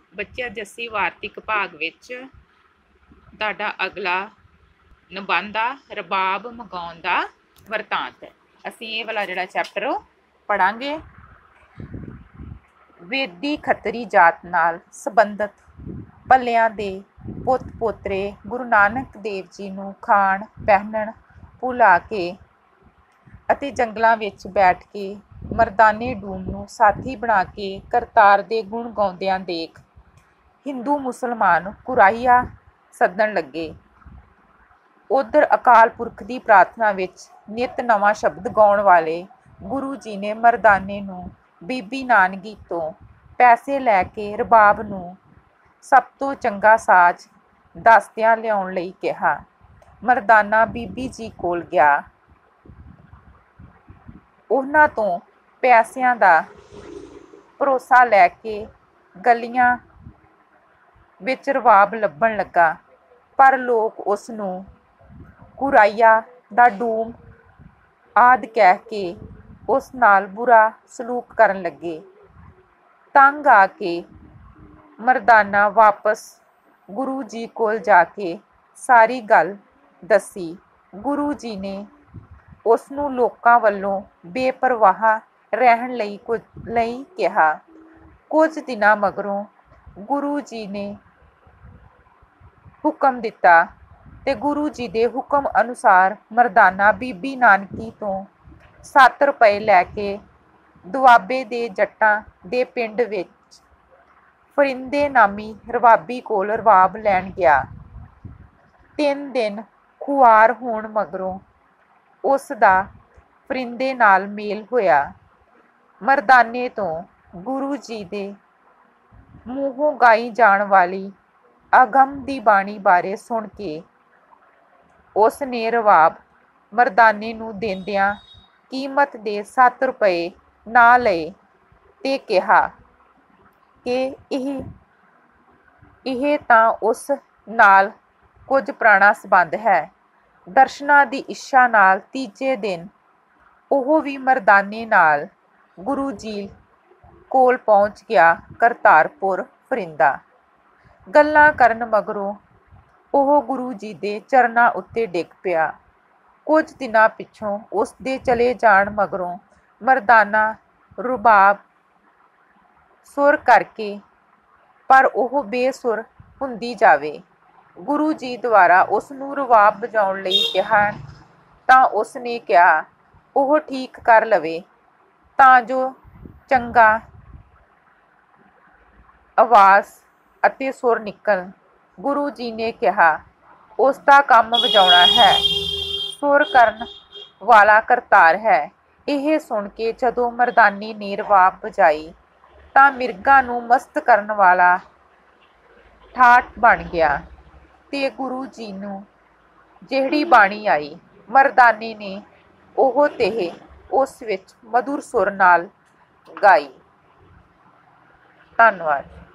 ਬੱਚੇ ਅੱਜ ਅਸੀਂ ਵਾਰਤਕ ਭਾਗ ਵਿੱਚ ਤੁਹਾਡਾ ਅਗਲਾ ਨਿਬੰਧ ਆ ਰਬਾਬ ਮਗਾਉਣ ਦਾ ਵਰਤਾਂਤ। ਅਸੀਂ ਇਹ ਵਾਲਾ ਜਿਹੜਾ ਚੈਪਟਰ ਪੜਾਂਗੇ। ਵੇਦੀ ਖੱਤਰੀ ਜਾਤ ਨਾਲ ਸੰਬੰਧਿਤ ਭੱਲਿਆਂ ਦੇ ਪੁੱਤ ਪੋਤਰੇ ਗੁਰੂ ਨਾਨਕ ਦੇਵ ਜੀ ਨੂੰ ਖਾਣ ਪਹਿਨਣ ਭੁਲਾ ਕੇ ਅਤੇ ਜੰਗਲਾਂ ਵਿੱਚ ਬੈਠ ਕੇ ਮਰਦਾਨੇ ਡੂਮ ਨੂੰ ਸਾਥੀ ਬਣਾ ਕੇ ਕਰਤਾਰ ਦੇ ਗੁਣ ਗਾਉਂਦਿਆਂ ਦੇਖ ਹਿੰਦੂ ਮੁਸਲਮਾਨ ਕੁਰਾਹੀਆ ਸੱਦਣ ਲੱਗੇ। ਉਧਰ ਅਕਾਲ ਪੁਰਖ ਦੀ ਪ੍ਰਾਰਥਨਾ ਵਿੱਚ ਨਿੱਤ ਨਵਾਂ ਸ਼ਬਦ ਗਾਉਣ ਵਾਲੇ ਗੁਰੂ ਜੀ ਨੇ ਮਰਦਾਨੇ ਨੂੰ ਬੀਬੀ ਨਾਨਕੀ ਤੋਂ ਪੈਸੇ ਲੈ ਕੇ ਰਬਾਬ ਨੂੰ ਸਭ ਤੋਂ ਚੰਗਾ ਸਾਜ਼ ਦੱਸਦਿਆਂ ਲਿਆਉਣ ਲਈ ਕਿਹਾ। ਮਰਦਾਨਾ ਬੀਬੀ ਜੀ ਕੋਲ ਗਿਆ। ਉਹਨਾਂ ਤੋਂ ਪੈਸਿਆਂ ਦਾ ਭਰੋਸਾ ਲੈ ਕੇ ਗਲੀਆਂ ਵਿੱਚ ਰਬਾਬ ਲੱਭਣ ਲੱਗਾ, ਪਰ ਲੋਕ ਉਸ ਨੂੰ ਕੁਰਾਹੀਆ ਦਾ ਡੂਮ ਆਦਿ ਕਹਿ ਕੇ ਉਸ ਨਾਲ ਬੁਰਾ ਸਲੂਕ ਕਰਨ ਲੱਗੇ। ਤੰਗ ਆ ਕੇ ਮਰਦਾਨਾ ਵਾਪਸ ਗੁਰੂ ਜੀ ਕੋਲ ਜਾ ਕੇ ਸਾਰੀ ਗੱਲ ਦੱਸੀ। ਗੁਰੂ ਜੀ ਨੇ ਉਸ ਨੂੰ ਲੋਕਾਂ ਵੱਲੋਂ ਬੇਪਰਵਾਹ ਰਹਿਣ ਲਈ ਕਿਹਾ। ਕੁਝ ਦਿਨਾਂ ਮਗਰੋਂ ਗੁਰੂ ਜੀ ਨੇ ਹੁਕਮ ਦਿੱਤਾ ਤੇ ਗੁਰੂ ਜੀ ਦੇ ਹੁਕਮ ਅਨੁਸਾਰ ਮਰਦਾਨਾ ਬੀਬੀ ਨਾਨਕੀ ਤੋਂ 7 ਰੁਪਏ ਲੈ ਕੇ ਦੁਆਬੇ ਦੇ ਜੱਟਾਂ ਦੇ ਪਿੰਡ ਵਿੱਚ ਫਰਿੰਦੇ ਨਾਮੀ ਰਬਾਬੀ ਕੋਲ ਰਬਾਬ ਲੈਣ ਗਿਆ। 3 ਦਿਨ ਖੁਆਰ ਹੋਣ ਮਗਰੋਂ ਉਸ ਦਾ ਫਰਿੰਦੇ ਨਾਲ ਮੇਲ ਹੋਇਆ। ਮਰਦਾਨੇ ਤੋਂ ਗੁਰੂ ਜੀ ਦੇ ਮੂੰਹੋਂ ਗਾਈ ਜਾਣ ਵਾਲੀ ਅਗਮ ਦੀ ਬਾਣੀ ਬਾਰੇ ਸੁਣ ਕੇ ਉਸ ਨੇ ਰਬਾਬ ਮਰਦਾਨੇ ਨੂੰ ਦਿੰਦਿਆਂ ਕੀਮਤ ਦੇ 7 ਰੁਪਏ ਨਾ ਲਏ ਤੇ ਕਿਹਾ ਕਿ ਇਹ ਤਾਂ ਉਸ ਨਾਲ ਕੁਝ ਪੁਰਾਣਾ ਸੰਬੰਧ ਹੈ। ਦਰਸ਼ਨਾਂ ਦੀ ਇੱਛਾ ਨਾਲ ਤੀਜੇ ਦਿਨ ਉਹ ਵੀ ਮਰਦਾਨੇ ਨਾਲ ਗੁਰੂ ਜੀ ਕੋਲ ਪਹੁੰਚ ਗਿਆ। ਕਰਤਾਰਪੁਰ ਫਰਿੰਦਾ ਗੱਲਾਂ ਕਰਨ ਮਗਰੋਂ ਉਹ ਗੁਰੂ ਜੀ ਦੇ ਚਰਨਾਂ ਉੱਤੇ ਡਿੱਗ ਪਿਆ। ਕੁਝ ਦਿਨਾਂ ਪਿੱਛੋਂ ਉਸ ਦੇ ਚਲੇ ਜਾਣ ਮਗਰੋਂ ਮਰਦਾਨਾ ਰਬਾਬ ਸੁਰ ਕਰਕੇ ਪਰ ਉਹ ਬੇਸੁਰ ਹੁੰਦੀ ਜਾਵੇ। ਗੁਰੂ ਜੀ ਦੁਆਰਾ ਉਸ ਨੂੰ ਰਬਾਬ ਵਜਾਉਣ ਲਈ ਕਿਹਾ ਤਾਂ ਉਸ ਨੇ ਕਿਹਾ ਉਹ ਠੀਕ ਕਰ ਲਵੇ ਤਾਂ ਜੋ ਚੰਗਾ ਆਵਾਜ਼ ਅਤੇ ਸੁਰ ਨਿਕਲਣ। ਗੁਰੂ ਜੀ ਨੇ ਕਿਹਾ ਉਸ ਦਾ ਕੰਮ ਵਜਾਉਣਾ ਹੈ, ਸੁਰ ਕਰਨ ਵਾਲਾ ਕਰਤਾਰ ਹੈ। ਇਹ ਸੁਣ ਕੇ ਜਦੋਂ ਮਰਦਾਨੇ ਨੇ ਰਬਾਬ ਵਜਾਈ ਤਾਂ ਮਿਰਗਾਂ ਨੂੰ ਮਸਤ ਕਰਨ ਵਾਲਾ ਠਾਠ ਬਣ ਗਿਆ ਤੇ ਗੁਰੂ ਜੀ ਨੂੰ ਜਿਹੜੀ ਬਾਣੀ ਆਈ ਮਰਦਾਨੇ ਨੇ ਉਹ ਤੇ ਉਸ ਵਿੱਚ ਮਧੁਰ ਸੁਰ ਨਾਲ ਗਾਈ। ਧੰਨਵਾਦ।